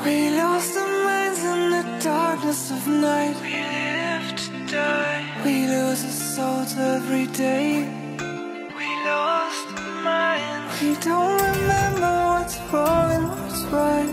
We lost our minds in the darkness of night. We live to die. We lose our souls every day. We lost our minds. We don't remember what's wrong and what's right.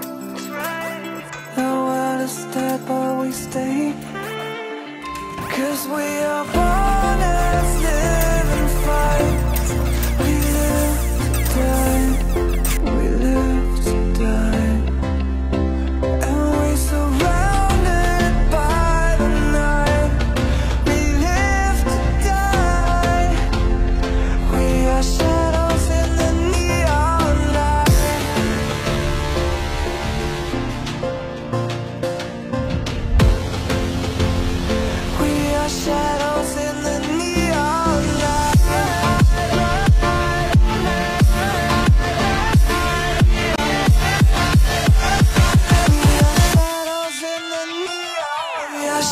The world is dead but we stay. 'Cause we are born as live and fight. We live to die. We live to die. And we're surrounded by the night. We live to die. We are shadows in the neon light. We are shadows in the neon light. Shadows in the neon. We are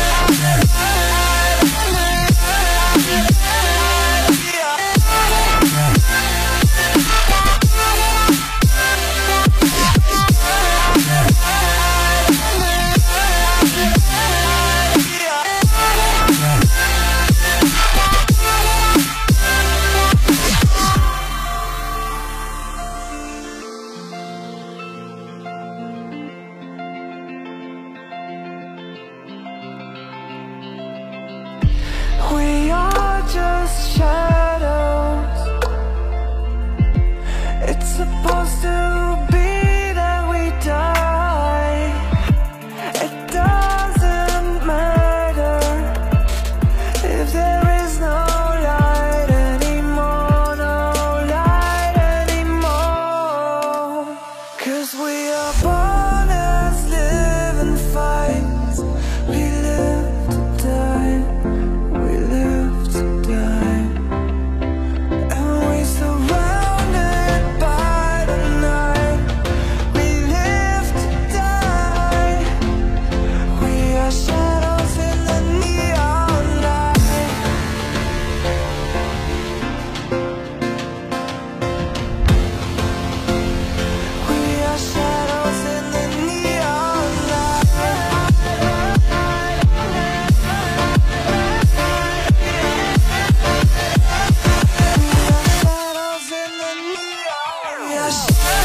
We are just shadows. It's supposed to be that we die. It doesn't matter if there is no light anymore, no light anymore. 'Cause we are born as live and fight. We live to die. We live to die. And we're surrounded by the night. We live to die. We are shadows in the neon light. We are shadows in the neon light. Shadows in the neon. We are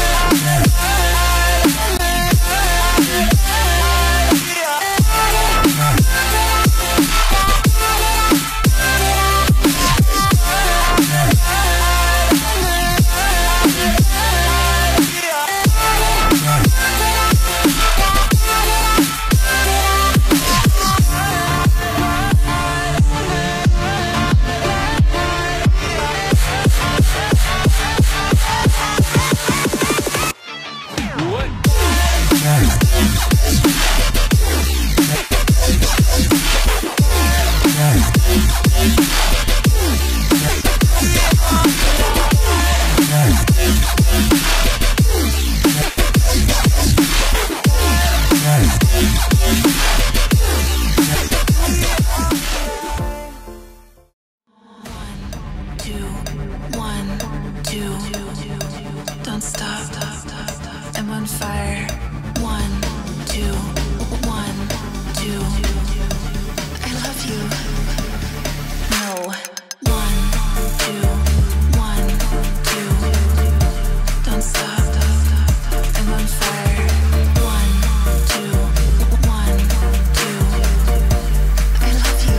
two, one, two. Don't stop. I'm on fire. 1, 2, 1, 2. I love you. No. 1, 2, 1, 2. Don't stop. I'm on fire. 1, 2, 1, 2. I love you.